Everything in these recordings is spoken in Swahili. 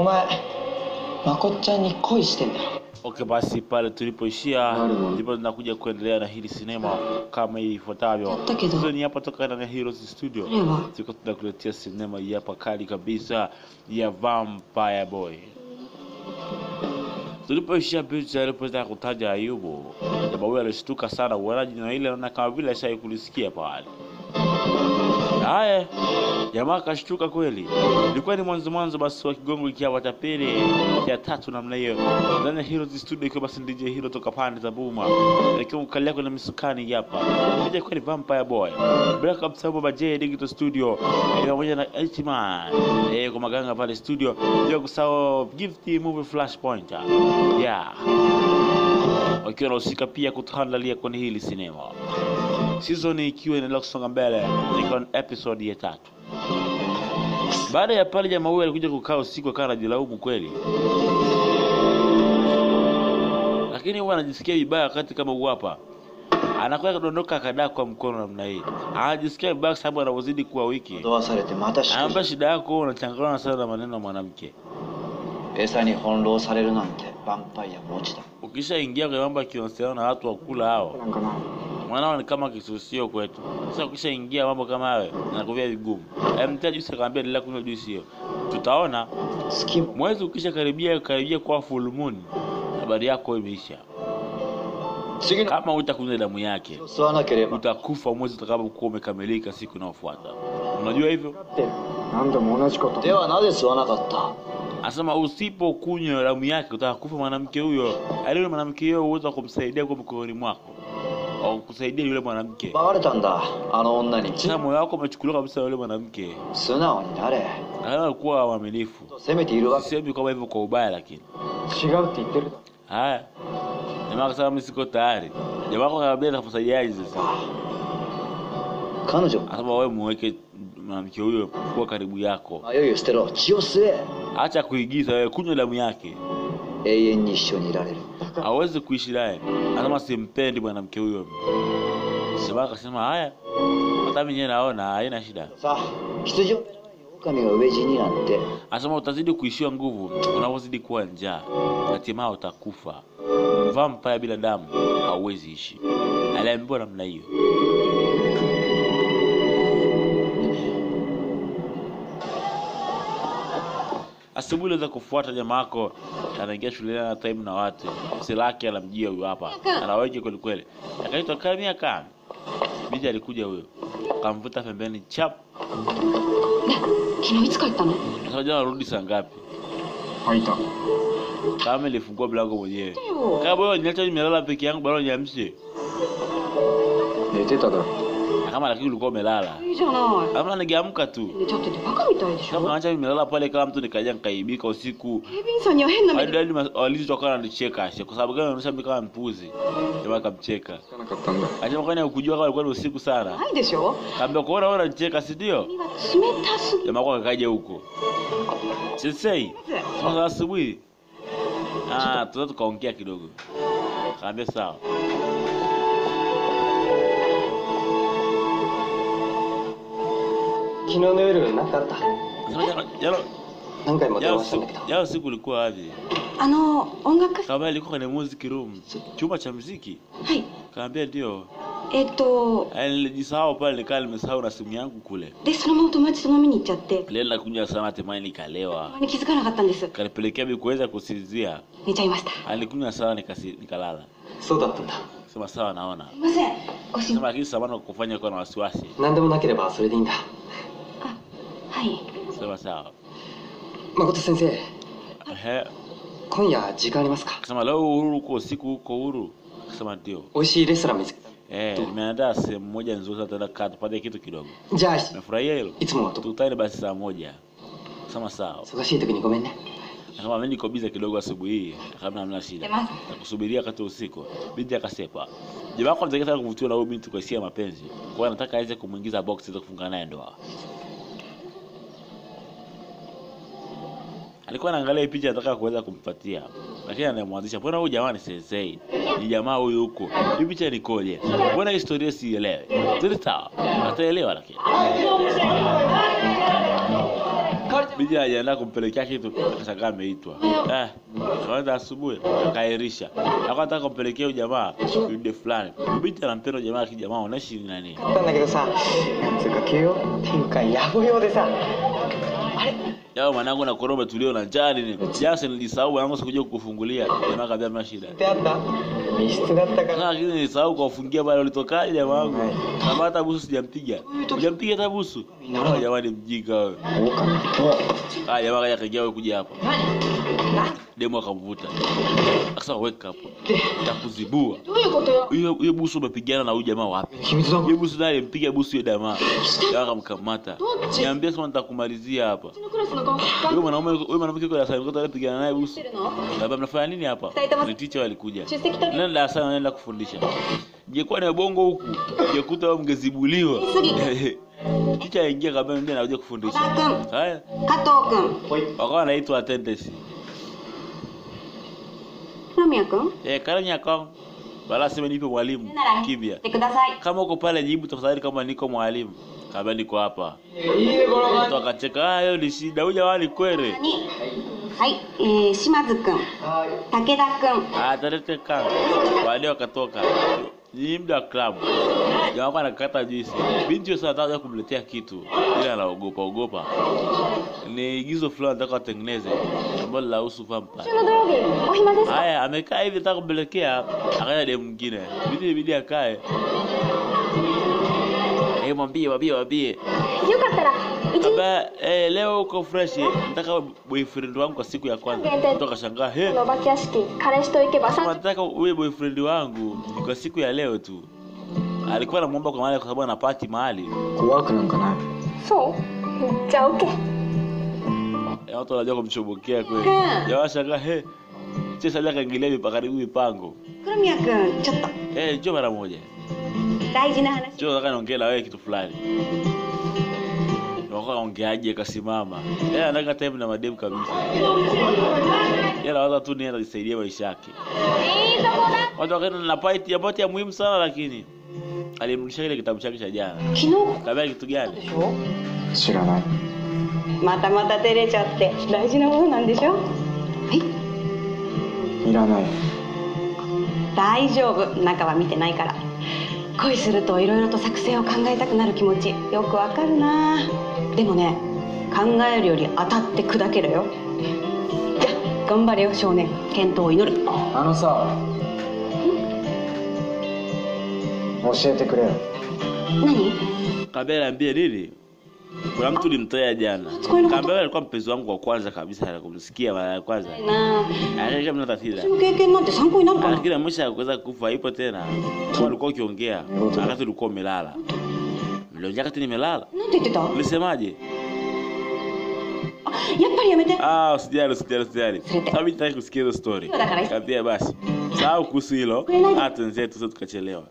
お前まこっちゃんに恋してんだろ。 Okay, basi pale tulipoishia ndipo tunakuja kuendelea na hili sinema kama ifuatavyo. Sasa ni hapa toka na Heroes Studio. Tuko tunakuletea sinema hii hapa kali kabisa ya Vampire Boy. Tulipoishia picha alipotaka kutaja Ayubu, jamaa huyo alishtuka sana uona jina ile na kama vile ashawahi kulisikia pale. Haya, jamaa akashtuka kweli. Ilikuwa ni mwanzo basi wa kigongo ikiwa watapeli ya tatu namna hiyo. Ndani ya Heroes Studio ikiwa basi DJ Hero toka pande za Buma. Ikiwa mkalia kuna misukani hapa. Nije kwa ni Vampire Boy. Break up sababu baje Digital Studio. Pamoja na Ultimate. Kwa maganga pale studio. Ndio kusao gift movie Flashpoint. Yeah. Wakiwa wanahusika pia kutuandalia kwenye hili sinema. Season ikiwa inaendelea kusonga mbele, iko episode ya 3. Baada ya pale jamaa huyu alikuja kukaa usiku akawa anajilaumu kweli. Lakini huwa anajisikia vibaya wakati kama huu hapa. Anakuwa kudondoka akadaa kwa mkono namna hii. Anajisikia vibaya sababu anazidi kuwa wiki. Anaomba shida yako unachangana sana na maneno ya mwanamke. Pesa ni honro sareru nante vampire mochi da. Ukishaingia kwa mambo kihusiana na watu wakula hao. Mwanao ni kama kisusio kwetu. Sasa ukishaingia mambo kama hayo nakuvia vigumu. Mtaji usikwambia ndio kunywa juice hiyo. Tutaona mwezi ukishakaribia kwa full moon habari yako imeisha. Kama utakunywa damu yake utakufa mwezi utakapokuwa umekamilika siku inayofuata. Unajua hivyo? Dewa nade suwanakatta. Asema usipokunywa damu yake utakufa mwanamke huyo. Alio mwanamke huyo uweza kumsaidia kwa mkononi mwako. Au kusaidia yule mwanamke. Bawaretanda onna ni. Sasa moyo wako umechukuliwa kabisa yule mwanamke. Sunao ni nare. Alikuwa waaminifu. Semete iru wake. Sema kama hivyo kwa ubaya lakini. Shigau って言ってる. Haya. Jamaa akasema mimi siko tayari. Jamaa akamwambia nafasaidiaje sasa. Kanojo. Asema wewe muweke mwanamke huyo kwa karibu yako. Ayoyo stero chi o sue. Acha kuigiza wewe, kunywa damu yake. Eiyen ni ishoni irareru. Hawezi kuishi naye. Anasema simpendi mwanamke huyo. Sema akasema haya. Hata mimi naona haina shida. Sasa, hitujo okami ga uweji ni nante. Anasema utazidi kuishiwa nguvu, unapozidi kuwa njaa. Hatimaye utakufa. Vampire bila damu hauwezi ishi. Aliambiwa namna hiyo. Asubuhi za kufuata jamaa yako anaingia shuleni na time na watu. Msilaki anamjia huyo hapa. Anawaje kweli kweli. Akaitwa Kamia Kami. Biji alikuja huyo. Akamvuta pembeni chap. Kino itsu kaita no? Sasa jana rudi saa ngapi? Haita. Kama nilifungua mlango mwenyewe. Kama wewe niacha nimelala peke yangu bado niamshe. Neteta da. Kama lakini ulikuwa umelala. Kama ningeamka tu. Kama acha nimelala pale kama mtu nikaja nikaibika usiku. Hadi walizotoka na nicheka kwa sababu gani unasema kama mpuzi. Jamaa kamcheka. Acha kwani ukujua kama alikuwa usiku sana. Kaambia kuona wewe unacheka si ndio? Jamaa kwa kaja huko. Sisei. Sasa asubuhi. Tuzo tukaongea kidogo. Kaambia sawa. Kino no yoru nakatta. Jana siku ulikuwa aje? Ongaku. Kama ilikuwa ni music room. Chumba cha muziki? Hai. Kaambia ndio. Nilijisahau pale nikaa nimesahau na simu yangu kule. De sono mama tomachi to nomini nichatte. Lela kunywa sana hatimaye nikalewa. Nikizukanakatta ndesu. Kanipelekea mimi kuweza kusinzia. Nichaimashita. Alikunywa sana nikalala. So datta. Sema sawa naona. Sumimasen. Sema lakini samahani kufanya kwa na wasiwasi. Nandemo nakereba sore de inda. Hai. Sema sawa. Makoto sensei. Konya jikan arimasu ka? Sema leo uhuru uko usiku uko huru. Sema ndio. Oishii restaurant mitsukuta. Nimeandaa sehemu moja nzuri sana tutakaa tupate kitu kidogo. Jashi. Nafurahia hilo. Itsumo wato. Tutane basi saa 1. Sema sawa. Sugashii toki ni gomen ne. Kama mimi niko busy kidogo asubuhi hii, kama hamna shida. Nakusubiria wakati usiku. Binti akasepa. Jamaa kwa mtaka kuvutiwa na huyo binti kwa hisia mapenzi. Kwa anataka aweze kumuingiza box za kufunga naye ndoa. Alikuwa anaangalia picha anataka kuweza kumpatia. Lakini anamwanzisha, mbona huyu jamaa ni sensei? Ni jamaa huyu huko. Hii picha ni koje? Mbona historia sielewi? Tuta. Ataelewa lakini. binti anajiandaa kumpelekea kitu akashangaa ameitwa. Kaanza asubuhi akairisha. Akataka kumpelekea huyo jamaa yule fulani. Binti anampenda jamaa kijamaa unaishi ni nani? だったんだけどさ、つうか急よ、展開やぼよでさ。あれ Yao mwanangu na koroma tulio na njaa nini? Siasa nilisahau wangu sikuja kukufungulia. Jamaa kaambia mna shida. ってあった？密室だったから。 Lakini nilisahau kuwafungia pale ulitokaje jamaa wangu. Kama hata busu sijampiga. Sijampiga hata busu. Jamani mjinga wewe. 狼。 Jamaa kaja kaingia wewe kuja hapa. Demo akamvuta. Akasema weka hapo. Nitakuzibua. どういうことよ。 Hiyo busu umepigana na huyu jamaa wapi? 秘密だ。 Hiyo busu naye mpiga busu yule jamaa. Jamaa akamkamata. Niambia sasa nitakumalizia hapa. うちのクラスの学科 Wewe mwanamke kwa darasa mko anapigana naye busu. してるの？ Baba mnafanya nini hapa? Tutaita Ni teacher walikuja. 出席取り。 Nani darasa anaenda kufundisha? Ingekuwa ni bongo huku, ingekuta wao mngezibuliwa. Teacher aingia kabla ndio anakuja kufundisha. 小田君、 Haya, 加藤君、 wakawa anaitwa attendance. 黒宮君、 Karanya kwa wala sema nipe mwalimu なら言 kibia. ってください。 Kama uko pale jibu tafadhali kama niko mwalimu. Kama niko hapa. いいねこの感 Mtu akacheka, hiyo ni shida. Huyu wali kwere. に、はい、島津君、 じ。はい。 武田君、 Atalete kanga. Wale wakatoka. Ni muda wa club. Jamaa anakata juice. Binti sasa anataka kumletea kitu. Ila anaogopa. Ni igizo fulani anataka atengeneze. Ambalo la husu vampire. 週の土曜日、お暇ですか？ Haya amekaa hivi anataka kumpelekea akaja demu mwingine. Bidi akae. Mwambie. よかったら一日 Baba leo uko fresh. Nataka boyfriend wangu kwa siku ya kwanza. Kutoka shangaa. のお化け屋敷、彼氏と行けば Nataka uwe boyfriend wangu kwa siku ya leo tu. Alikuwa anamuomba kwa mahali kwa sababu ana party mahali. 怖くなんかない。 そうじゃあ OK。 Watu wanajua kumchobokea kweli. Hmm. Jamaa shangaa sasa kaingilia karibu mipango. 黒宮君、ちょっと Njoo mara moja. 大事な話。 Njoo nataka niongee na wewe kitu fulani. Wako ongeaje akasimama. Anataka time na madem kabisa. Anawaza tu ni anajisaidia maisha yake. Watu wakaenda na party ya muhimu sana lakini alimrudisha ile kitabu chake cha jana. 昨日 Kabla kitu gani? でしょ？ 知らない。 また照れちゃって大事なものなんでしょ？はい。 いらない。 大丈夫、中は見てないから。恋するといろいろと作戦を考えたくなる気持ちよくわかるな。でもね、考えるより当たって砕けるよ。じゃあ頑張れよ少年、健闘を祈る。 あのさ。教えてくれよ。 何？ Kabla niambie nini? Kuna mtu nilimtoa jana. Kabla alikuwa mpenzi wangu wa kwanza kabisa na kumsikia mara ya kwanza. なあ、 Anaisha mna tatizo. 私の経験なんて参考になるかな。 Lakini mwisho kuweza kufa ipo tena. Kama ulikuwa ukiongea, wakati ulikuwa umelala. Mliongea wakati nimelala. なんて言ってた？ Ulisemaje? やっぱりやめて。 Usijali. Sababu nitaki kusikia hiyo story. Kaambia basi. Sahau kuhusu hilo. Hata nzetu sasa tukachelewa.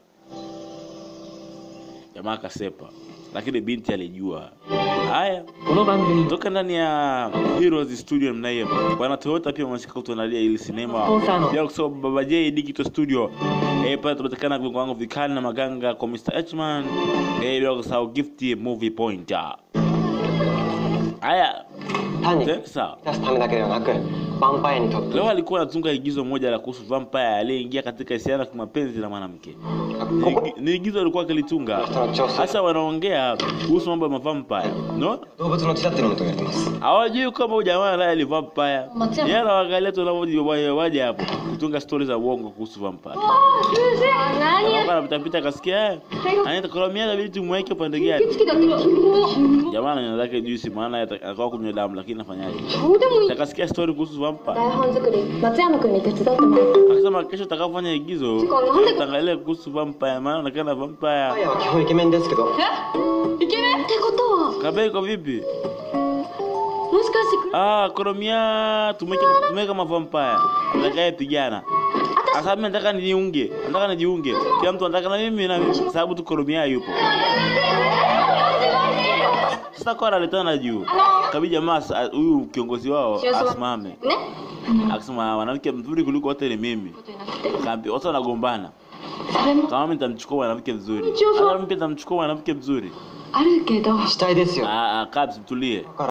Jamaa akasepa. Lakini binti alijua. Haya. この番組 Toka ndani ya Heroes Studio mnaye. Bwana Toyota pia wanashika kutuandalia ili sinema. Pia kusoma Baba J Digital Studio. Pale tunapatikana kwa wangu vikali na maganga kwa Mr. H-Man. Bila kusahau Gift Movie Point. Haya. 単に Sasa 出すためだけではなく、ヴァンパイアにとって leo alikuwa anatunga igizo moja la kuhusu vampire aliyeingia katika isiana kwa mapenzi na mwanamke. Ni igizo alikuwa akilitunga. Sasa wanaongea kuhusu mambo ya vampire. No? 動物の血だっていうのもと言われてます。 Hawajui kama huyu jamaa naye ni vampire. Yeye anaangalia tu waje hapo kutunga stories za uongo kuhusu vampire. Anapita akasikia anaita kolomia bila tumweke pande gani. Jamaa anataka juice maana atakuwa kunywa damu lakini nafanyaje? Akasikia story kuhusu vampire. 台本作り、松山君に手伝ってもらう。 Akasema kesho atakapofanya igizo ataangalia kuhusu vampire maana anaonekana ヴァン vampire. パイアは基本イケメンですけど、 イケメンってことは、 Kabe iko vipi? もしかして、 Kolomia tumeke kama vampire. Nataka pigana. Sasa mimi nataka nijiunge. Kila mtu anataka na mimi sababu tu Kolomia yupo. Sasa kwa analetana juu. Kabidi jamaa huyu kiongozi wao asimame. ね。 Akasema mwanamke mzuri kuliko wote ni mimi. Kaambia watu wanagombana. それも Kama mimi nitamchukua mwanamke mzuri. Mchukua. Kama mimi nitamchukua mwanamke mzuri. あるけど。 死体ですよ。 Kabs tulie.